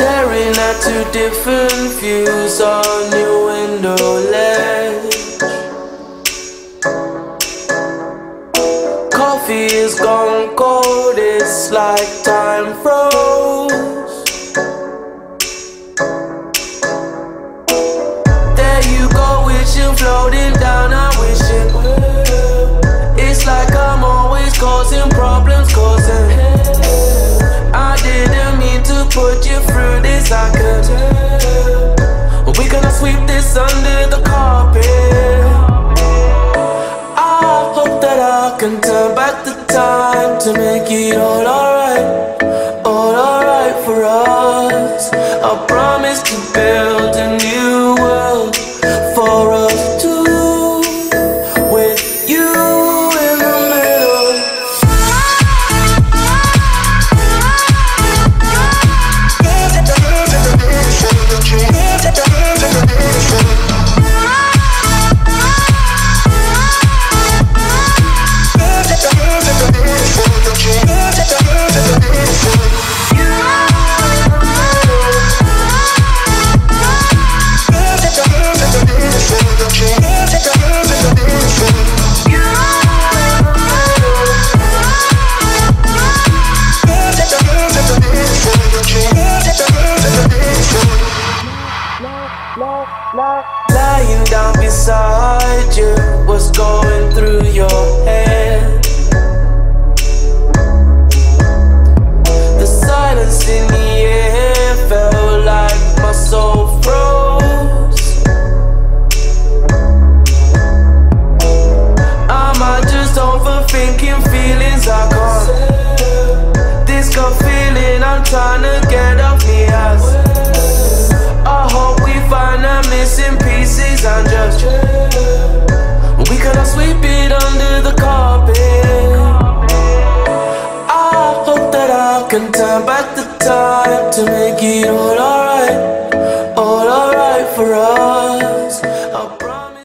Staring at two different views on your window ledge. Coffee is gone cold, it's like time froze. There you go, wishing, floating down, I'm wishing. It's like I'm always causing problems, causing. I didn't mean to put you through this, I could tell. We gonna sweep this under the carpet. I hope that I can turn back the time to make it all alright for us. I promise to build a new world for us two, with you in the middle. Lying down beside you, what's going through your head? The silence in the air felt like my soul froze. Am I just overthinking feelings I can't? This gut feeling I'm trying to get off me ass. I hope we find the missing pieces and just we cannot sweep it under the carpet. I hope that I can turn back the time to make it all alright for us.